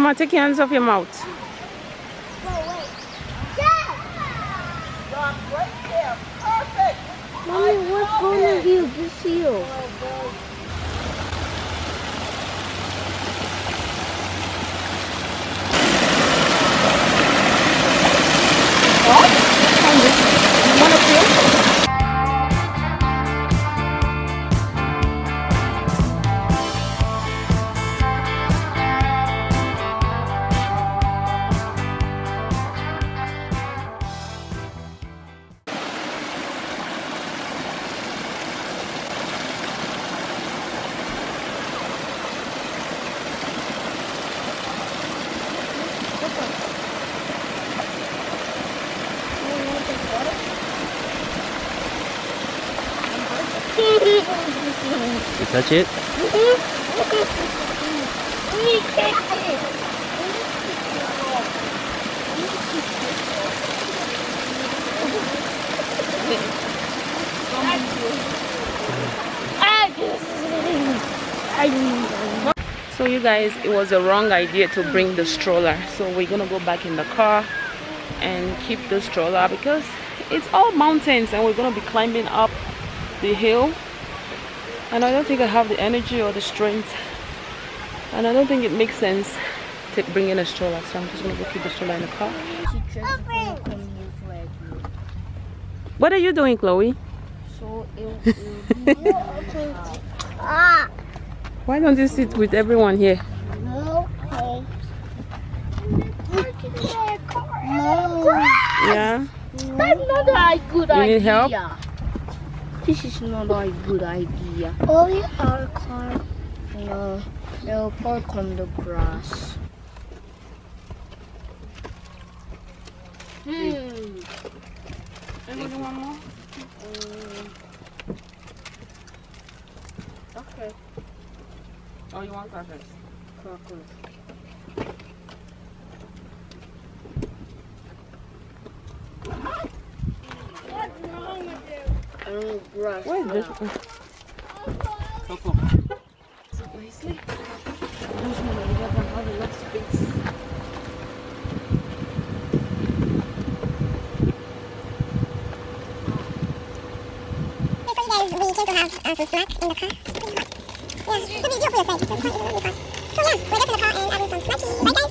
Mama, take your hands off your mouth. Mommy, what's going to you? This you. You touch it? So you guys, it was a wrong idea to bring the stroller. So we're gonna go back in the car and keep the stroller because it's all mountains and we're gonna be climbing up the hill. And I don't think I have the energy or the strength, and I don't think it makes sense to bring in a stroller, so I'm just gonna go keep the stroller in the car. What are you doing, Chloe? Why don't you sit with everyone here? Yeah? That's not a good idea. You need help? This is not a good idea. Oh, our car. No, they'll park on the grass. Everybody want more? Okay. Oh, you want crackers? Crackers. What's wrong with you? I don't brush. Where is this? Coco. So nicely. There's no way we have enough space. So you guys, we came to have some snacks in the car. Yeah, it's easier for your side. So yeah, we're just in the car and having some snackies.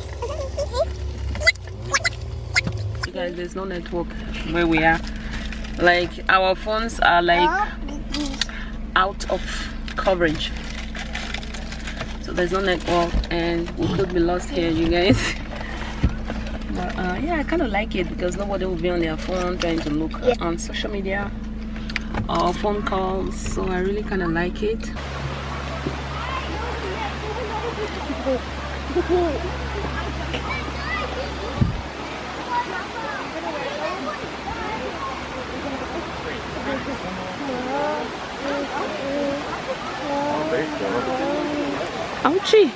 Right guys? You guys, there's no network where we are. Like our phones are like out of coverage. So there's no network and we could be lost here, you guys. But yeah, I kind of like it because nobody will be on their phone trying to look on social media or phone calls. So I really kind of like it. Ouchie!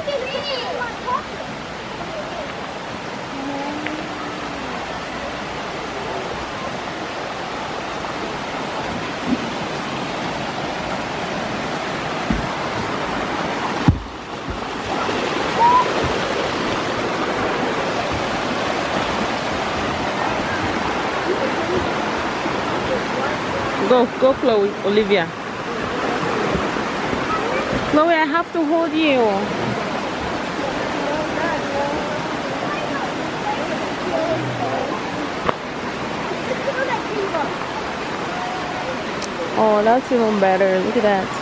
Go, Chloe, Olivia. Chloe, I have to hold you. Oh, that's even better. Look at that.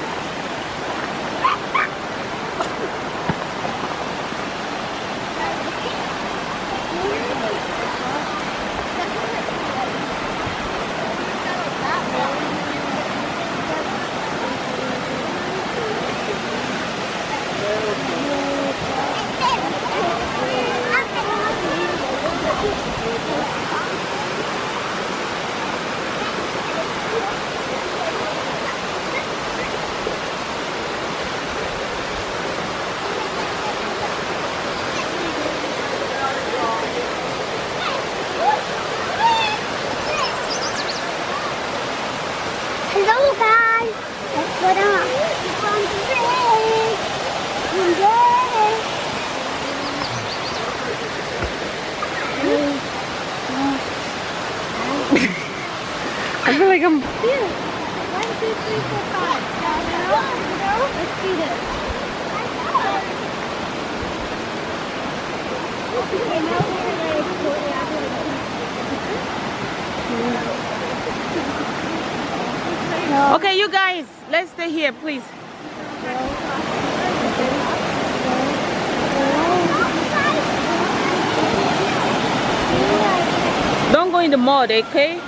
Hello guys, let's go down. I feel like I'm... Here. 1, 2, 3, 4, 5. Let's do this. Okay, now we're going to go down. Okay, you guys, let's stay here, please. Don't go in the mud, okay?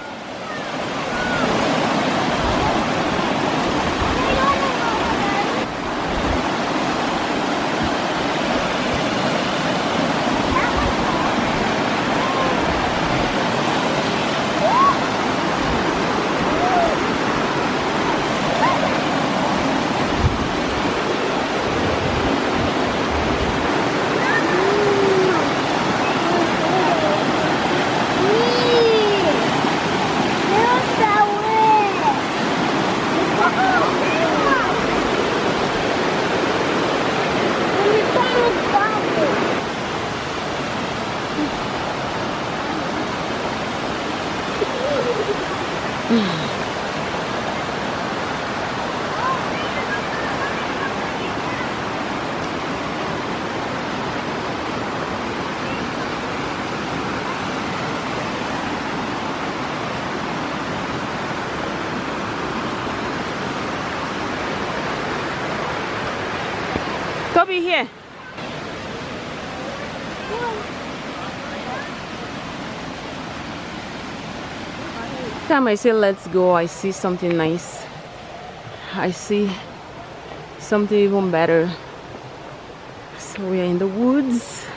Toby, here. Time I say let's go, I see something nice. I see something even better. So we are in the woods.